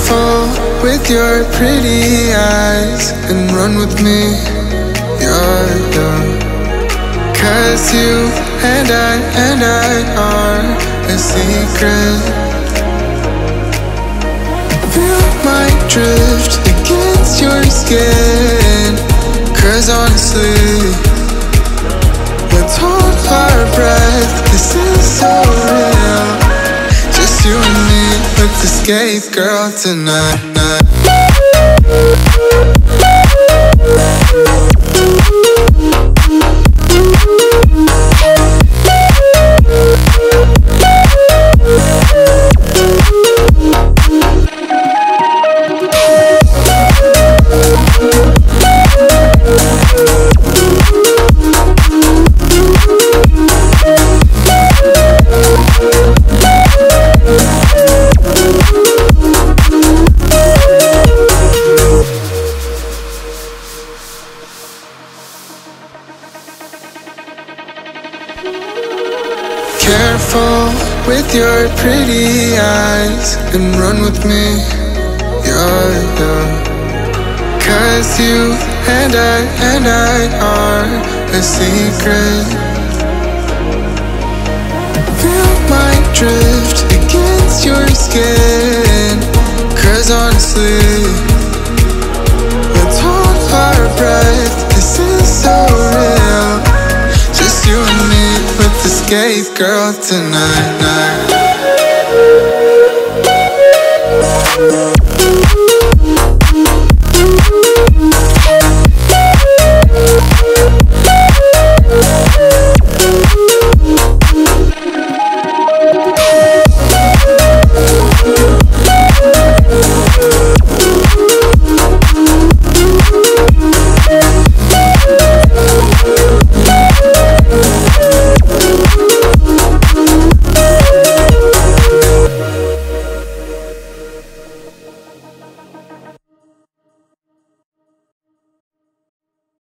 Careful with your pretty eyes and run with me, yeah. Cause you and I are a secret. Feel my drift against your skin. Cause honestly, let's hold our breath. This is so real. Just you and me, let's escape, girl, tonight. Careful with your pretty eyes and run with me, yeah. Cause you and I are a secret. Feel my drift against your skin. Cause honestly, let's hold our breath. This is so real. Just you and me, let's escape, girl, tonight.